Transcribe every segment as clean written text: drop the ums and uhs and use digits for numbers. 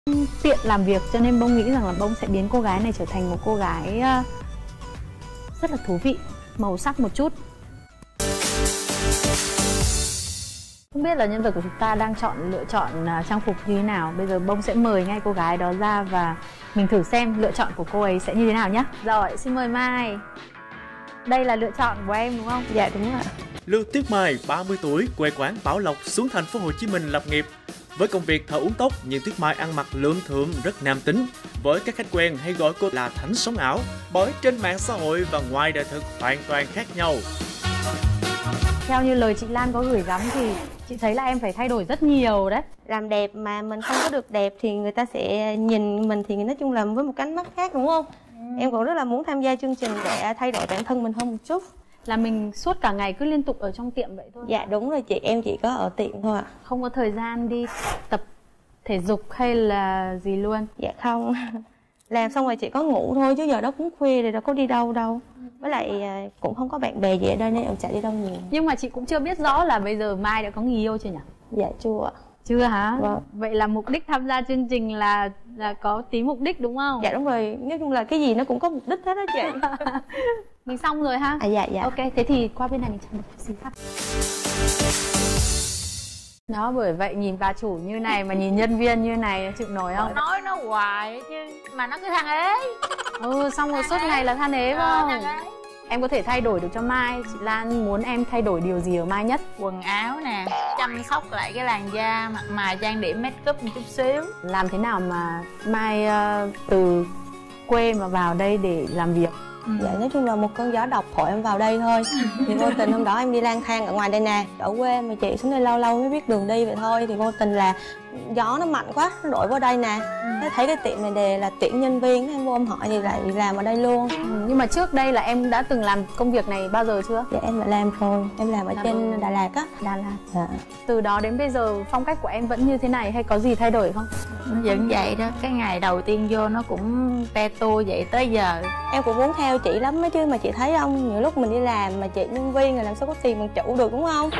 tiện làm việc cho nên bông nghĩ rằng là bông sẽ biến cô gái này trở thành một cô gái rất là thú vị, màu sắc một chút. Không biết là nhân vật của chúng ta đang lựa chọn trang phục như thế nào. Bây giờ bông sẽ mời ngay cô gái đó ra và mình thử xem lựa chọn của cô ấy sẽ như thế nào nhé. Rồi, xin mời Mai. Đây là lựa chọn của em đúng không? Dạ đúng ạ. Lưu Tuyết Mai, 30 tuổi, quê quán Bảo Lộc, xuống thành phố Hồ Chí Minh lập nghiệp. Với công việc thợ uốn tóc, nhưng Tuyết Mai ăn mặc lượm thượm, rất nam tính. Với các khách quen hay gọi cô là Thánh sống ảo, bởi trên mạng xã hội và ngoài đời thực hoàn toàn khác nhau. Theo như lời chị Lan có gửi gắm thì chị thấy là em phải thay đổi rất nhiều đấy. Làm đẹp mà mình không có được đẹp thì người ta sẽ nhìn mình thì nói chung là với một cánh mắt khác, đúng không? Em cũng rất là muốn tham gia chương trình để thay đổi bản thân mình hơn một chút. Là mình suốt cả ngày cứ liên tục ở trong tiệm vậy thôi? Dạ đúng rồi chị, em chỉ có ở tiệm thôi ạ. Không có thời gian đi tập thể dục hay là gì luôn? Dạ không. Làm xong rồi chỉ có ngủ thôi chứ giờ đó cũng khuya rồi đâu có đi đâu đâu. Với lại cũng không có bạn bè gì ở đây nên em chạy đi đâu nhiều. Nhưng mà chị cũng chưa biết rõ là bây giờ Mai đã có người yêu chưa nhỉ? Dạ chưa ạ. Chưa hả? Vâng. Vậy là mục đích tham gia chương trình là có tí mục đích đúng không? Dạ đúng rồi, nói chung là cái gì nó cũng có mục đích hết đó chị. Mình xong rồi ha? Dạ dạ. Ok, thế thì qua bên này mình chọn một xin phát. Đó, bởi vậy nhìn bà chủ như này mà nhìn nhân viên như này chịu nổi không? Nói nó hoài chứ mà nó cứ than ế. Xong rồi suốt ngày là than ế phải không? Em có thể thay đổi được cho Mai. Chị Lan muốn em thay đổi điều gì ở Mai nhất? Quần áo nè, chăm sóc lại cái làn da, mặt mày, trang điểm, make up một chút xíu. Làm thế nào mà Mai từ quê mà vào đây để làm việc? Dạ nói chung là một cơn gió độc thổi em vào đây thôi. Thì vô tình hôm đó em đi lang thang ở ngoài đây nè, ở quê mà chị xuống đây lâu lâu mới biết đường đi vậy thôi. Thì vô tình là gió nó mạnh quá, nó đổi vào đây nè. Thấy cái tiệm này đề là tuyển nhân viên, em vô em hỏi thì lại làm ở đây luôn. Nhưng mà trước đây là em đã từng làm công việc này bao giờ chưa? Dạ em đã làm rồi, em làm ở trên Đà Lạt á. Đà Lạt. Dạ. Từ đó đến bây giờ phong cách của em vẫn như thế này hay có gì thay đổi không? Nó vẫn vậy đó, cái ngày đầu tiên vô nó cũng te tua vậy tới giờ. Em cũng muốn theo chị lắm á chứ mà chị thấy không, nhiều lúc mình đi làm mà chị nhân viên rồi làm sao có tiền bằng chủ được, đúng không?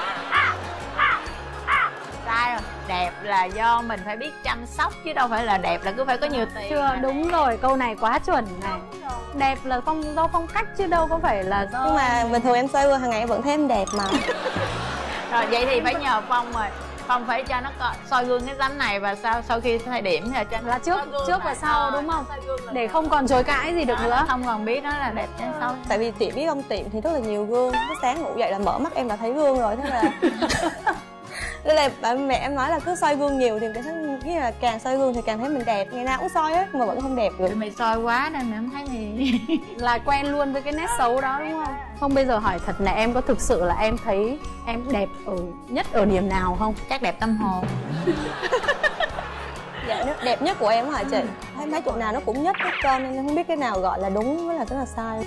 Sai rồi, đẹp là do mình phải biết chăm sóc chứ đâu phải là đẹp là cứ phải có nhiều tiền. Chưa, đúng rồi, câu này quá chuẩn này. Đẹp là do phong cách chứ đâu có phải là do... Nhưng mà bình thường em soi gương hàng ngày em vẫn thấy em đẹp mà. Rồi vậy thì phải nhờ Phong rồi. Phong phải cho nó soi gương cái tấm này và sau khi thay điểm thì cho là trước và sau đúng không? Để không còn chối cãi gì được nữa. Không còn biết nó là đẹp trên sau. Tại vì chị biết không, tiệm thì rất là nhiều gương. Cái sáng ngủ dậy là mở mắt em đã thấy gương rồi, thế là nên là bà mẹ em nói là cứ soi gương nhiều thì cái như là càng soi gương thì càng thấy mình đẹp, ngày nào cũng soi á mà vẫn không đẹp được. Mày soi quá nên mày không thấy mày là quen luôn với cái nét xấu đó đúng không? Không, bây giờ hỏi thật là em có thực sự là em thấy em đẹp nhất ở điểm nào không? Chắc đẹp tâm hồn. Dạ, đẹp nhất của em hả chị? Thấy mấy chỗ nào nó cũng nhất hết trơn nên em không biết cái nào gọi là đúng với là cái là sai.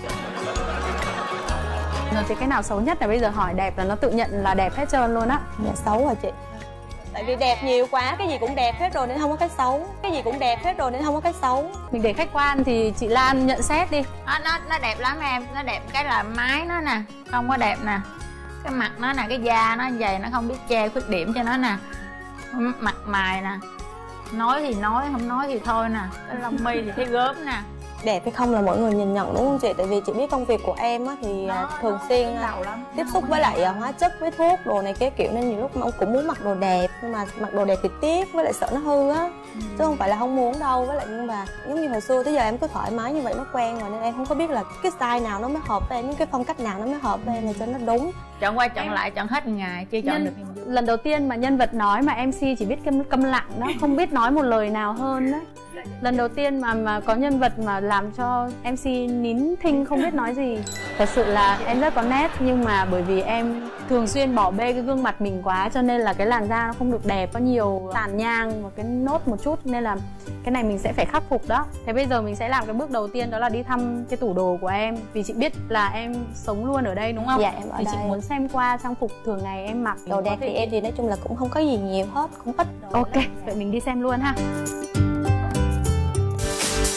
Rồi thì cái nào xấu nhất là bây giờ hỏi đẹp là nó tự nhận là đẹp hết trơn luôn á. Dạ xấu hả chị? Tại vì đẹp nhiều quá, cái gì cũng đẹp hết rồi nên không có cái xấu. Cái gì cũng đẹp hết rồi nên không có cái xấu. Mình để khách quan thì chị Lan nhận xét đi. Nó đẹp lắm em, nó đẹp cái là mái nó nè, không có đẹp nè. Cái mặt nó nè, cái da nó dày nó không biết che khuyết điểm cho nó nè. Mặt mày nè, nói thì nói, không nói thì thôi nè. Cái lông mi thì thấy gớm nè. Đẹp hay không là mọi người nhìn nhận đúng không chị? Tại vì chị biết công việc của em á thì thường xuyên tiếp xúc với lại hóa chất, với thuốc đồ này cái kiểu nên nhiều lúc mà ông cũng muốn mặc đồ đẹp nhưng mà mặc đồ đẹp thì tiếc với lại sợ nó hư á. Chứ không phải là không muốn đâu, với lại nhưng mà giống như hồi xưa tới giờ em cứ thoải mái như vậy nó quen rồi nên em không có biết là cái style nào nó mới hợp với em, những cái phong cách nào nó mới hợp với em để cho nó đúng. Chọn qua chọn lại chọn hết ngày chưa chọn được. Lần đầu tiên mà nhân vật nói mà MC chỉ biết câm lặng đó, không biết nói một lời nào hơn đó. Lần đầu tiên mà có nhân vật mà làm cho MC nín thinh không biết nói gì. Thật sự là em rất có nét nhưng mà bởi vì em thường xuyên bỏ bê cái gương mặt mình quá cho nên là cái làn da nó không được đẹp, có nhiều tàn nhang và cái nốt một chút nên là cái này mình sẽ phải khắc phục đó. Thế bây giờ mình sẽ làm cái bước đầu tiên đó là đi thăm cái tủ đồ của em vì chị biết là em sống luôn ở đây đúng không? Dạ em ở thì đây. Chị muốn xem qua trang phục thường ngày em mặc. Đồ đẹp thì em thì nói chung là cũng không có gì nhiều hết, cũng ít. Ok, vậy mình đi xem luôn ha.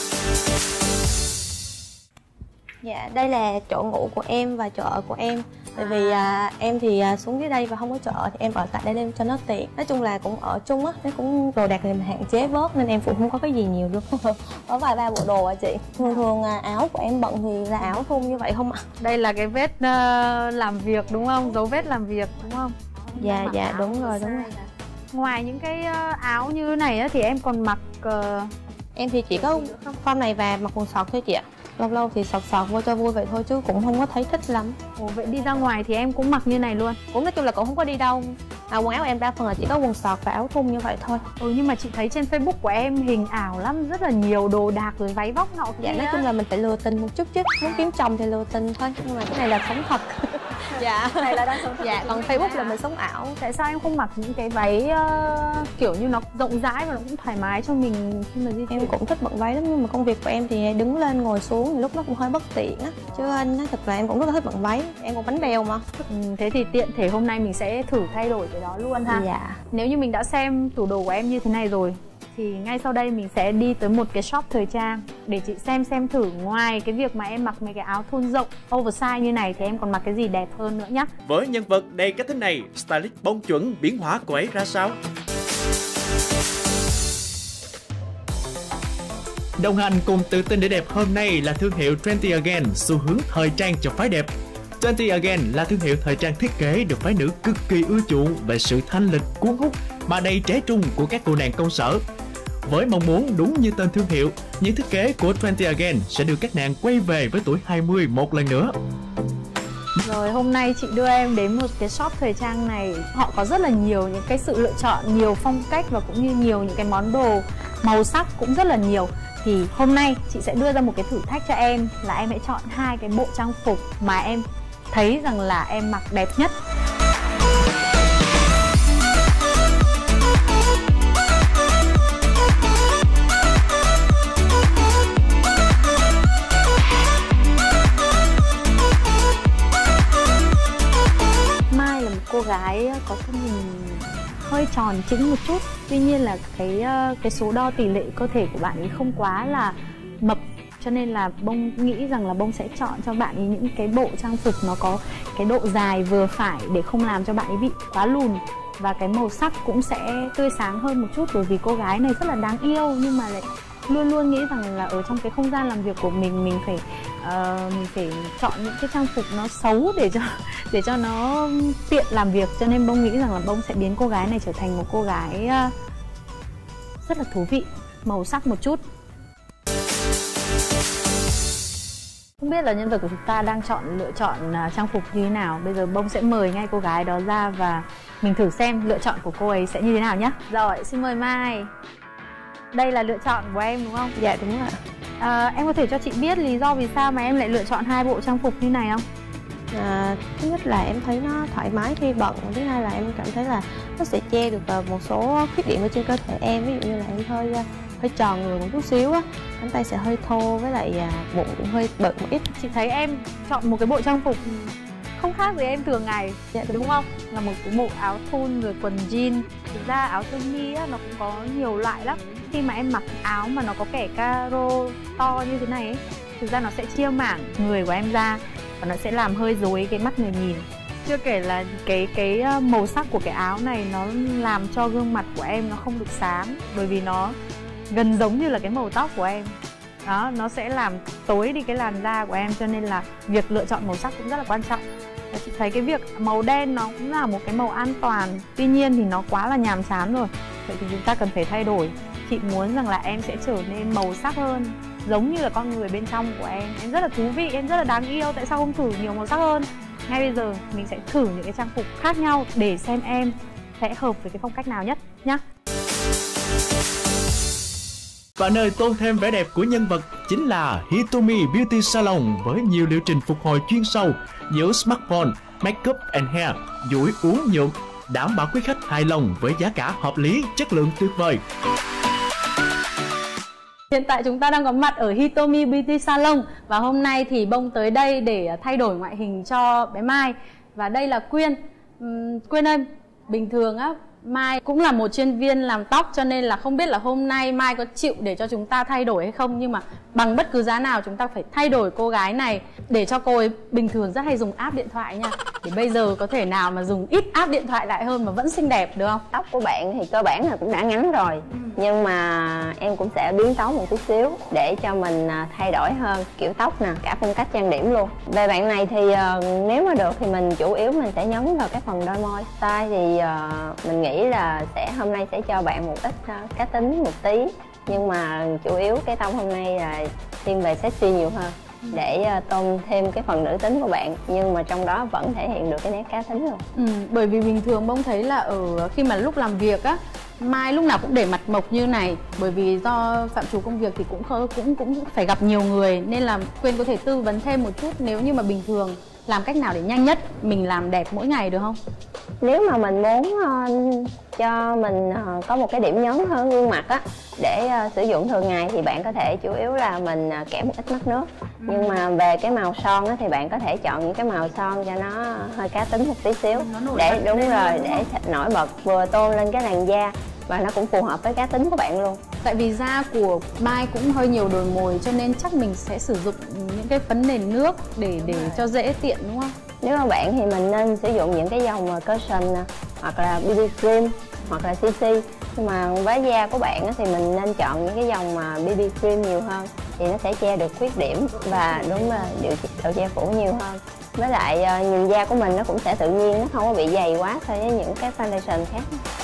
Dạ, đây là chỗ ngủ của em và chỗ ở của em. Tại vì em thì xuống dưới đây và không có chợ thì em ở tại đây đêm cho nó tiện. Nói chung là cũng ở chung á, nó cũng đồ đạc thì mình hạn chế bớt nên em cũng không có cái gì nhiều luôn. Có vài ba bộ đồ ạ chị. Thường áo của em bận thì là áo thun như vậy không ạ? Đây là cái vết làm việc đúng không? Dấu vết làm việc đúng không? Dạ đúng rồi. Ngoài những cái áo như này á, thì em còn mặc em thì chỉ có form này và mặc quần sọt thôi chị ạ. Lâu lâu thì sọt vô cho vui vậy thôi chứ cũng không có thấy thích lắm. Ồ, vậy đi ra ngoài thì em cũng mặc như này luôn? Cũng nói chung là cũng không có đi đâu. Quần áo em đa phần là chỉ có quần sọt và áo thun như vậy thôi. Nhưng mà chị thấy trên Facebook của em hình ảo lắm, rất là nhiều đồ đạc rồi váy vóc nọ kia. Dạ nói chung là mình phải lừa tình một chút chứ. Muốn kiếm chồng thì lừa tình thôi, nhưng mà cái này là sống thật. Dạ. Này là đang sống thật. Dạ, còn Facebook là mình sống ảo. Tại sao em không mặc những cái váy kiểu như nó rộng rãi và nó cũng thoải mái cho mình khi mà di chuyển? Em cũng thích bận váy lắm, nhưng mà công việc của em thì đứng lên ngồi xuống thì lúc nó cũng hơi bất tiện á. Chứ anh nói thật là em cũng rất là thích bận váy, em còn bánh bèo mà. Thế thì tiện thể hôm nay mình sẽ thử thay đổi cái đó luôn ha. Dạ. Nếu như mình đã xem tủ đồ của em như thế này rồi thì ngay sau đây mình sẽ đi tới một cái shop thời trang để chị xem thử ngoài cái việc mà em mặc mấy cái áo thun rộng oversize như này thì em còn mặc cái gì đẹp hơn nữa nhé. Với nhân vật đầy cá tính này, stylist bông chuẩn biến hóa cô ấy ra sao? Đồng hành cùng Tự tin để đẹp hôm nay là thương hiệu Trendy Again, xu hướng thời trang cho phái đẹp. Trendy Again là thương hiệu thời trang thiết kế được phái nữ cực kỳ ưa chuộng về sự thanh lịch, cuốn hút mà đầy trẻ trung của các cô nàng công sở. Với mong muốn đúng như tên thương hiệu, những thiết kế của Trendy Again sẽ đưa các nàng quay về với tuổi 20 một lần nữa. Rồi hôm nay chị đưa em đến một cái shop thời trang này. Họ có rất là nhiều những cái sự lựa chọn, nhiều phong cách và cũng như nhiều những cái món đồ màu sắc cũng rất là nhiều. Thì hôm nay chị sẽ đưa ra một cái thử thách cho em là em hãy chọn 2 cái bộ trang phục mà em thấy rằng là em mặc đẹp nhất. Mai là một cô gái có thân hình hơi tròn trĩnh một chút, tuy nhiên là cái số đo tỷ lệ cơ thể của bạn ấy không quá là mập, cho nên là Bông nghĩ rằng là Bông sẽ chọn cho bạn ấy những cái bộ trang phục nó có cái độ dài vừa phải để không làm cho bạn ấy bị quá lùn, và cái màu sắc cũng sẽ tươi sáng hơn một chút, bởi vì cô gái này rất là đáng yêu nhưng mà lại luôn luôn nghĩ rằng là ở trong cái không gian làm việc của mình phải chọn những cái trang phục nó xấu để cho nó tiện làm việc, cho nên Bông nghĩ rằng là Bông sẽ biến cô gái này trở thành một cô gái rất là thú vị, màu sắc một chút. Không biết là nhân vật của chúng ta đang lựa chọn trang phục như thế nào. Bây giờ Bông sẽ mời ngay cô gái đó ra và mình thử xem lựa chọn của cô ấy sẽ như thế nào nhé. Rồi, xin mời Mai. Đây là lựa chọn của em đúng không? Dạ đúng ạ. Em có thể cho chị biết lý do vì sao mà em lại lựa chọn 2 bộ trang phục như này không? Thứ nhất là em thấy nó thoải mái khi bận, thứ hai là em cảm thấy là nó sẽ che được một số khuyết điểm ở trên cơ thể em. Ví dụ như là em hơi tròn người một chút xíu á, cánh tay sẽ hơi thô, với lại bụng cũng hơi bự một ít. Chị thấy em chọn một cái bộ trang phục không khác gì em thường ngày. Dạ, đúng không? Là một cái bộ áo thun rồi quần jean. Thực ra áo sơ mi á, nó cũng có nhiều loại lắm. Khi mà em mặc áo mà nó có kẻ caro to như thế này ấy, thực ra nó sẽ chia mảng người của em ra và nó sẽ làm hơi rối cái mắt người nhìn. Chưa kể là cái màu sắc của cái áo này nó làm cho gương mặt của em nó không được sáng, bởi vì nó gần giống như là cái màu tóc của em. Đó, nó sẽ làm tối đi cái làn da của em, cho nên là việc lựa chọn màu sắc cũng rất là quan trọng. Và chị thấy cái việc màu đen nó cũng là một cái màu an toàn, tuy nhiên thì nó quá là nhàm chán rồi. Vậy thì chúng ta cần phải thay đổi. Chị muốn rằng là em sẽ trở nên màu sắc hơn, giống như là con người bên trong của em. Em rất là thú vị, em rất là đáng yêu, tại sao không thử nhiều màu sắc hơn? Ngay bây giờ mình sẽ thử những cái trang phục khác nhau để xem em sẽ hợp với cái phong cách nào nhất nhá. Và nơi tôn thêm vẻ đẹp của nhân vật chính là Hitomi Beauty Salon với nhiều liệu trình phục hồi chuyên sâu giữa smartphone, makeup and hair, duỗi uốn nhuộm, đảm bảo quý khách hài lòng với giá cả hợp lý, chất lượng tuyệt vời. Hiện tại chúng ta đang có mặt ở Hitomi Beauty Salon và hôm nay thì Bông tới đây để thay đổi ngoại hình cho bé Mai. Và đây là Quyên. Quyên ơi, bình thường á, Mai cũng là một chuyên viên làm tóc, cho nên là không biết là hôm nay Mai có chịu để cho chúng ta thay đổi hay không, nhưng mà bằng bất cứ giá nào chúng ta phải thay đổi cô gái này để cho cô ấy, bình thường rất hay dùng app điện thoại nha, Thì bây giờ có thể nào mà dùng ít áp điện thoại lại hơn mà vẫn xinh đẹp được không? Tóc của bạn thì cơ bản là cũng đã ngắn rồi, nhưng mà em cũng sẽ biến tấu một chút xíu để cho mình thay đổi hơn kiểu tóc nè, cả phong cách trang điểm luôn. Về bạn này thì nếu mà được thì mình chủ yếu mình sẽ nhấn vào cái phần đôi môi. Style thì mình nghĩ là hôm nay sẽ cho bạn một ít cá tính một tí, nhưng mà chủ yếu cái tông hôm nay là thiên về sexy nhiều hơn để tôn thêm cái phần nữ tính của bạn, nhưng mà trong đó vẫn thể hiện được cái nét cá tính luôn. Bởi vì bình thường Bông thấy là khi mà lúc làm việc á, Mai lúc nào cũng để mặt mộc như này, bởi vì do phạm trù công việc thì cũng phải gặp nhiều người, nên là Quyên có thể tư vấn thêm một chút nếu như mà bình thường làm cách nào để nhanh nhất mình làm đẹp mỗi ngày được không? Nếu mà mình muốn cho mình có một cái điểm nhấn hơn gương mặt á, để sử dụng thường ngày thì bạn có thể chủ yếu là mình kẻ một ít mắt nước. Nhưng mà về cái màu son á, thì bạn có thể chọn những cái màu son cho nó hơi cá tính một tí xíu, để đúng rồi, để nổi bật, vừa tôn lên cái làn da và nó cũng phù hợp với cá tính của bạn luôn. Tại vì da của Mai cũng hơi nhiều đồi mồi, cho nên chắc mình sẽ sử dụng những cái phấn nền nước để cho dễ tiện, đúng không? Nếu mà bạn thì mình nên sử dụng những cái dòng cushion nè, hoặc là BB cream, hoặc là CC. Nhưng mà với da của bạn thì mình nên chọn những cái dòng mà BB cream nhiều hơn, thì nó sẽ che được khuyết điểm và đúng là điều độ che phủ nhiều hơn. Với lại nhìn da của mình nó cũng sẽ tự nhiên, nó không có bị dày quá so với những cái foundation khác.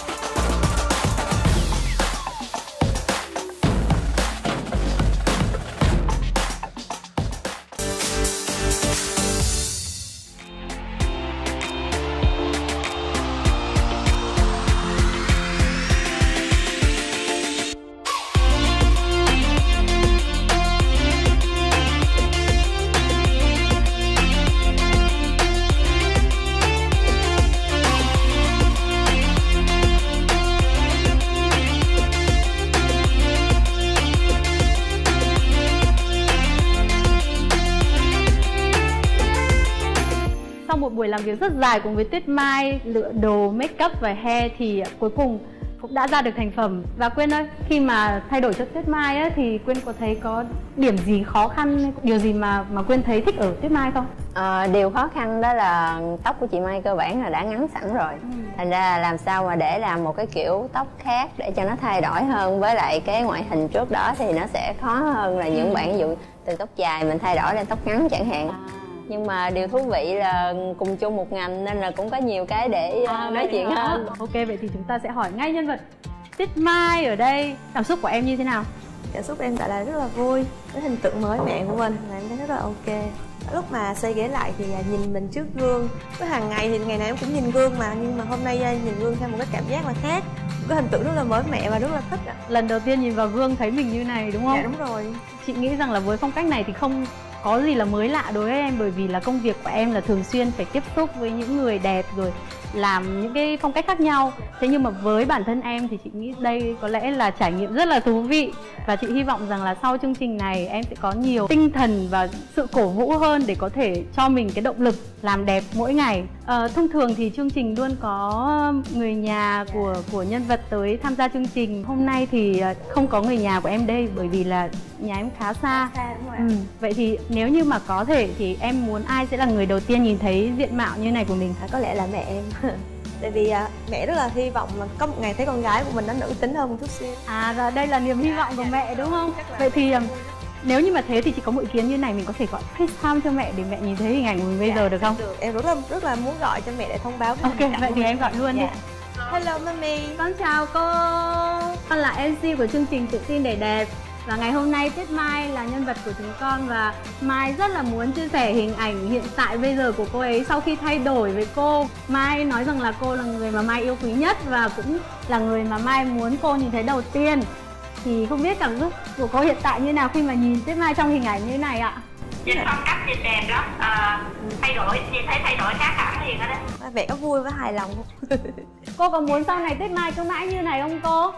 Buổi làm việc rất dài cùng với Tuyết Mai, lựa đồ, make up và hair thì cuối cùng cũng đã ra được thành phẩm. Và Quyên ơi, khi mà thay đổi cho Tuyết Mai á, thì Quyên có thấy có điểm gì khó khăn, điều gì mà Quyên thấy thích ở Tuyết Mai không? Điều khó khăn đó là tóc của chị Mai cơ bản là đã ngắn sẵn rồi. Thành ra là làm sao mà để làm một cái kiểu tóc khác để cho nó thay đổi hơn với lại cái ngoại hình trước đó thì nó sẽ khó hơn là những bạn ví dụ từ tóc dài mình thay đổi lên tóc ngắn chẳng hạn. Nhưng mà điều thú vị là cùng chung một ngành nên là cũng có nhiều cái để nói chuyện hơn. Ok, vậy thì chúng ta sẽ hỏi ngay nhân vật Tuyết Mai ở đây. Cảm xúc của em như thế nào? Cảm xúc em tại là rất là vui với hình tượng mới mẹ của mình, và em thấy rất là ok. Lúc mà xoay ghế lại thì nhìn mình trước gương, với hàng ngày thì ngày nào em cũng nhìn gương mà, nhưng mà hôm nay nhìn gương theo một cái cảm giác là khác, cái hình tượng rất là mới mẻ và rất là thích ạ. Lần đầu tiên nhìn vào gương thấy mình như này đúng không? Dạ đúng rồi. Chị nghĩ rằng là với phong cách này thì không có gì là mới lạ đối với em, bởi vì là công việc của em là thường xuyên phải tiếp xúc với những người đẹp rồi làm những cái phong cách khác nhau. Thế nhưng mà với bản thân em thì chị nghĩ đây có lẽ là trải nghiệm rất là thú vị, và chị hy vọng rằng là sau chương trình này em sẽ có nhiều tinh thần và sự cổ vũ hơn để có thể cho mình cái động lực làm đẹp mỗi ngày. Thông thường thì chương trình luôn có người nhà của nhân vật tới tham gia chương trình. Hôm nay thì không có người nhà của em đây bởi vì là nhà em khá xa. Vậy thì nếu như mà có thể thì em muốn ai sẽ là người đầu tiên nhìn thấy diện mạo như này của mình? Có lẽ là mẹ em. Tại vì mẹ rất là hy vọng là có một ngày thấy con gái của mình nó nữ tính hơn một chút xíu. Rồi đây là niềm hy vọng của mẹ đúng không? Vậy thì nếu như mà thế thì chị có một ý kiến như này, mình có thể gọi FaceTime cho mẹ để mẹ nhìn thấy hình ảnh của mình bây giờ được không? Được, em rất là muốn gọi cho mẹ để thông báo. Ok, vậy thì em gọi luôn đi. Hello mami. Con chào cô. Con là MC của chương trình Tự tin để đẹp. Và ngày hôm nay Tuyết Mai là nhân vật của chúng con, và Mai rất là muốn chia sẻ hình ảnh hiện tại bây giờ của cô ấy sau khi thay đổi với cô. Mai nói rằng là cô là người mà Mai yêu quý nhất và cũng là người mà Mai muốn cô nhìn thấy đầu tiên. Thì không biết cảm xúc của cô hiện tại như nào khi mà nhìn Tuyết Mai trong hình ảnh như này ạ? Nhìn phong cách nhìn đẹp lắm, thay đổi, chị thấy thay đổi khác hẳn liền đó đấy. Mẹ có vui với hài lòng không? Cô có muốn sau này Tuyết Mai cứ mãi như này không cô?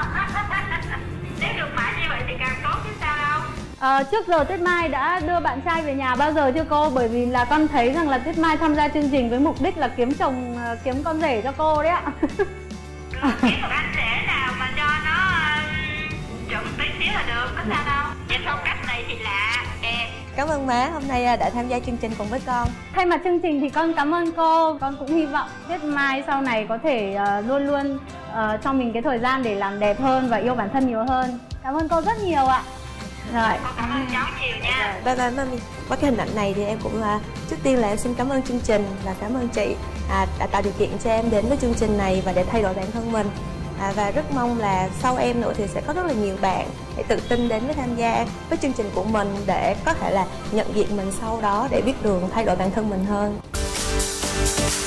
Nếu được mãi như vậy thì càng tốt chứ sao đâu. Trước giờ Tuyết Mai đã đưa bạn trai về nhà bao giờ chưa cô? Bởi vì là con thấy rằng là Tuyết Mai tham gia chương trình với mục đích là kiếm chồng, kiếm con rể cho cô đấy ạ. Kiếm một anh rể nào mà cho nó chuẩn tí xíu là được, có sao đâu. Nhìn phong cách này thì lạ. Cảm ơn má hôm nay đã tham gia chương trình cùng với con. Thay mặt chương trình thì con cảm ơn cô. Con cũng hy vọng Tuyết Mai sau này có thể luôn luôn cho mình cái thời gian để làm đẹp hơn và yêu bản thân nhiều hơn. Cảm ơn cô rất nhiều ạ. Rồi. Cảm ơn cháu nhiều nha. Bye bye mami. Với cái hình ảnh này thì em cũng trước tiên là em xin cảm ơn chương trình và cảm ơn chị đã tạo điều kiện cho em đến với chương trình này và để thay đổi bản thân mình. Và rất mong là sau em nữa thì sẽ có rất là nhiều bạn để tự tin đến với tham gia với chương trình của mình để có thể là nhận diện mình sau đó để biết đường thay đổi bản thân mình hơn.